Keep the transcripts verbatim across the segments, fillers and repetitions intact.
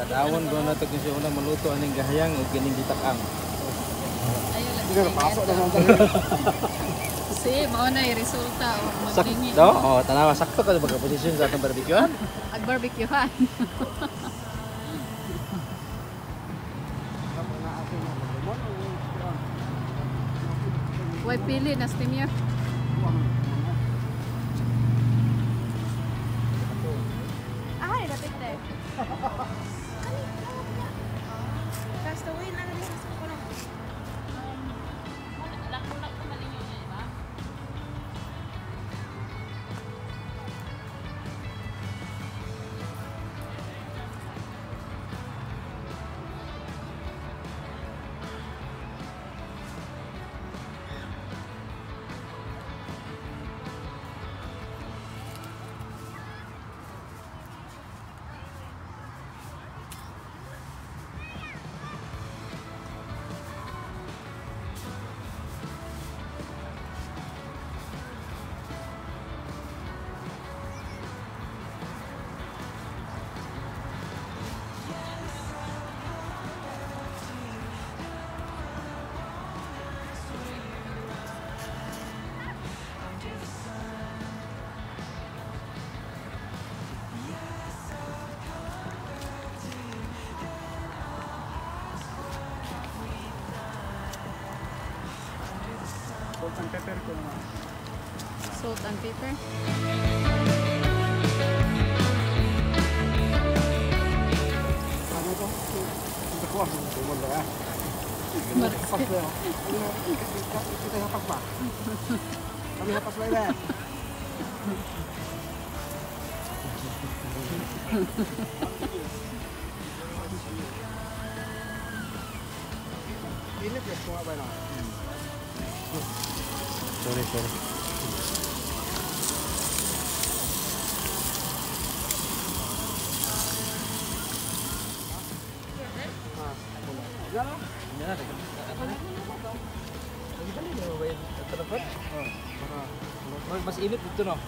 Dawon ko na ito kasi unang maluto aning gahayang o gining gitakang. Hindi ka pasok na naman. Si, mauna yung resulta. Maglingi. Sakto? O, tanawa. Sakto ka na magka-posisyon sa atong barbecuehan? Ag-barbecuehan. Huwag pili na steam yun. Ah, dapat tayo. Castaway na rin sa sukuro. Salt and pepper ko naman. Salt and pepper. Ano to? Ito ko ang tumol na. Pas ba yun? Kita yung pas ba? Kami hapas ba yun? Init ya, kuha ba yun? Sorry, sorry. Yan na, mas init dito no.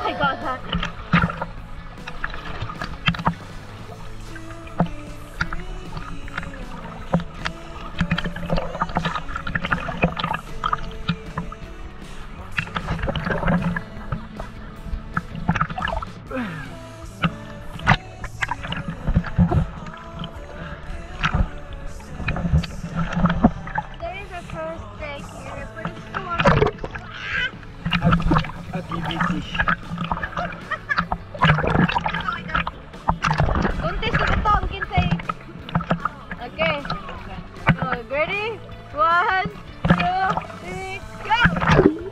I got that. There is a first break here, but it's too long. Don't taste the tongue, Kinsey. Okay. So, ready? One, two, three, go!